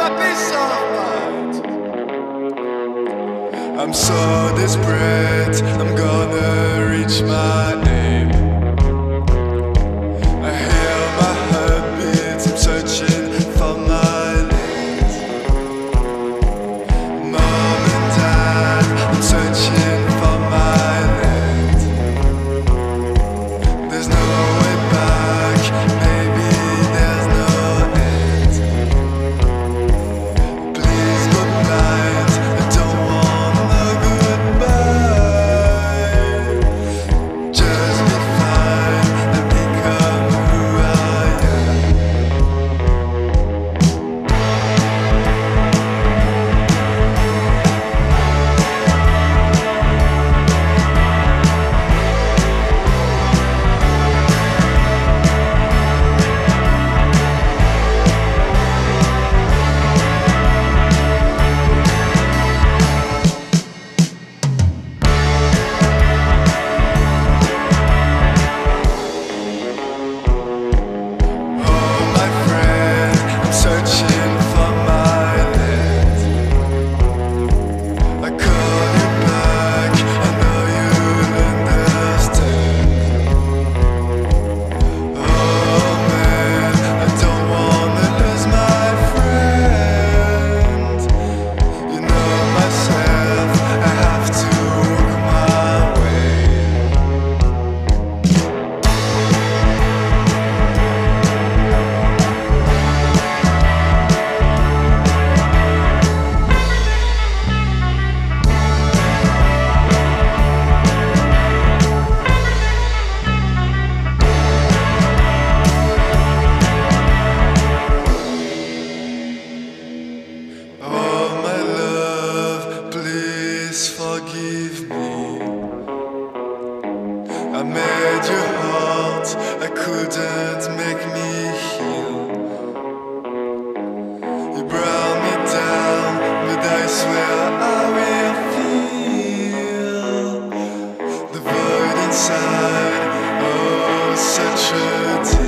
peace of mind. I'm so desperate, I'm gonna reach my aim. I hear my heartbeat, I'm searching for my lead. Mom and Dad, I'm searching for my lead. There's no way back, maybe there's no end. Please good night, I don't want a goodbye. Just be fine and become who I am. Oh my friend, I'm searching for my lead. I call you back, I know you'll understand. Oh man, I don't wanna lose my friend. You know myself, I have to walk my way. Oh my love, please forgive me. I made you hurt, I couldn't make me heal. You brought me down, but I swear I will feel the void inside. Oh, such a deep.